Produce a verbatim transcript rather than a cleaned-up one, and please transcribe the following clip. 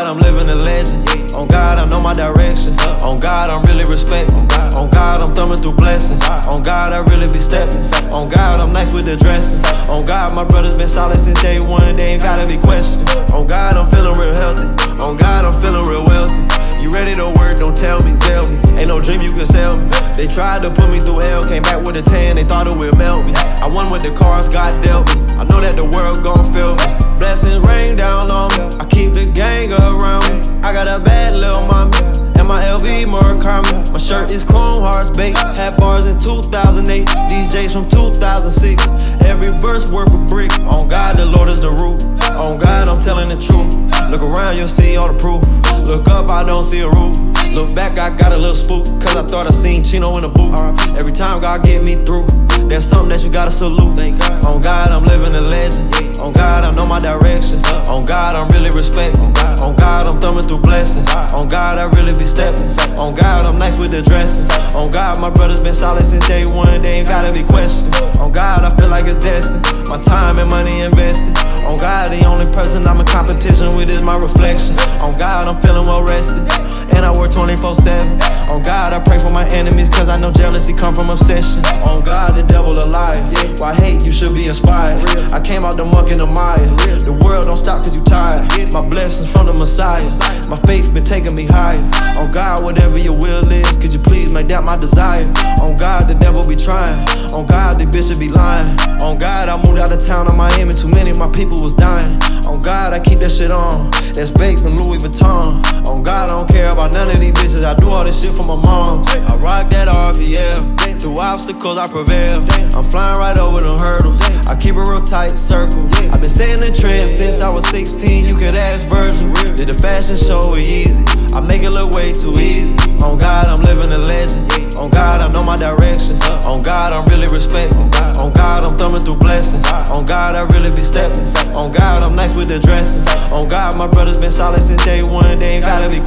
God, I'm living a legend. On God, I know my directions. On God, I'm really respecting. On God, I'm thumbing through blessings. On God, I really be stepping. On God, I'm nice with the dressing. On God, my brother's been solid since day one. They ain't gotta be questioned. On God, I'm feeling real healthy. On God, I'm feeling real wealthy. You ready to work, don't tell me, Zelle me. Ain't no dream you can sell me. They tried to put me through hell, came back with a tan, they thought it would melt me. I won with the cards God dealt me. I know that the world gon' feel me. Blessings rain down on me. I keep the gang around me. I got a bad little mommy, and my L V Murakami. My shirt is Chrome Hearts Bape. Had bars in two thousand eight, D Js from two thousand six. Every verse worth a brick. On God, the Lord is the root. On God, I'm telling the truth. Look around, you'll see all the proof. Look up, I don't see a roof. Look back, I got a little spook, cause I thought I seen Chino in the booth. Every time God get me through, there's something that you gotta salute. On God, I'm living a legend. On God, I know my directions. On God, I'm really respecting. On God, I'm thumbing through blessings. On God, I really be stepping. On God, I'm nice with the dressing. On God, my brother's been solid since day one. They ain't gotta be questioned. On God, I feel like it's destined. My time and money invested. On God, the only person I'm in competition with is my reflection. On God, I'm feeling well rested, and I work twenty-four seven. On God, I pray for my enemies, cause I know jealousy come from obsession. On God, the devil a liar. Why hate? You should be inspired. I came out the muck and the mire. The world don't stop cause you tired. My blessings from the Messiah. My faith been taking me higher. On God, whatever your will is, could you please make that my desire? On God, the devil be trying. On God, the bishop be lying. On God, I moved out of town on Miami. Too many of my people was dying. On God, I keep that shit on. That's Bape and Louis Vuitton. On God, I don't care about none of these bitches. I do all this shit for my moms. I rock that R V L. Through obstacles, I prevail. I'm flying right over the hurdles. I keep a real tight circle. I've been setting the trend since I was sixteen. You could ask Virgil. Did the fashion show easy? I make it look way too easy. On God, I'm living a legend. On God, I know my directions. On God, I'm really respecting. On God, I'm thumbing through blessings. On God, I really be stepping. On God, I'm nice with the dressing. On God, my brother's been solid since day one. They ain't gotta be